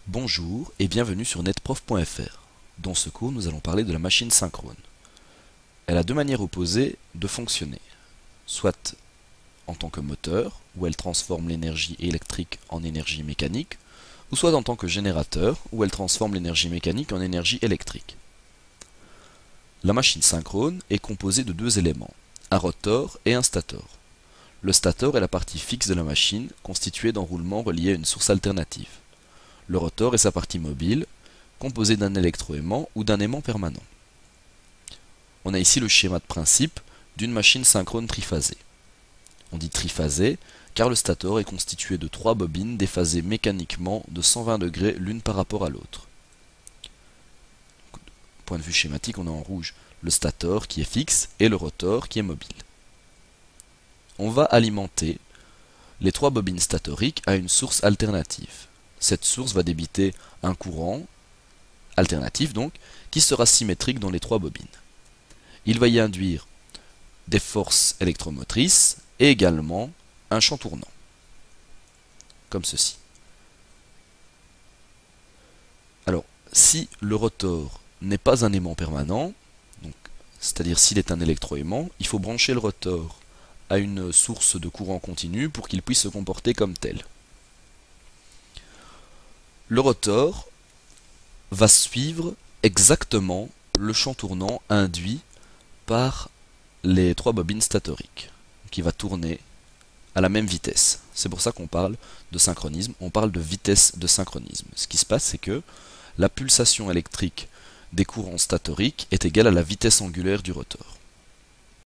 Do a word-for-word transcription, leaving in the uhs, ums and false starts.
Bonjour et bienvenue sur netprof point F R. Dans ce cours, nous allons parler de la machine synchrone. Elle a deux manières opposées de fonctionner, soit en tant que moteur, où elle transforme l'énergie électrique en énergie mécanique, ou soit en tant que générateur, où elle transforme l'énergie mécanique en énergie électrique. La machine synchrone est composée de deux éléments, un rotor et un stator. Le stator est la partie fixe de la machine, constituée d'enroulements reliés à une source alternative. Le rotor est sa partie mobile, composée d'un électroaimant ou d'un aimant permanent. On a ici le schéma de principe d'une machine synchrone triphasée. On dit triphasée car le stator est constitué de trois bobines déphasées mécaniquement de cent vingt degrés l'une par rapport à l'autre. Point de vue schématique, on a en rouge le stator qui est fixe et le rotor qui est mobile. On va alimenter les trois bobines statoriques à une source alternative. Cette source va débiter un courant alternatif donc, qui sera symétrique dans les trois bobines. Il va y induire des forces électromotrices et également un champ tournant, comme ceci. Alors, si le rotor n'est pas un aimant permanent, c'est-à-dire s'il est un électroaimant, il faut brancher le rotor à une source de courant continu pour qu'il puisse se comporter comme tel. Le rotor va suivre exactement le champ tournant induit par les trois bobines statoriques, qui va tourner à la même vitesse. C'est pour ça qu'on parle de synchronisme, on parle de vitesse de synchronisme. Ce qui se passe, c'est que la pulsation électrique des courants statoriques est égale à la vitesse angulaire du rotor.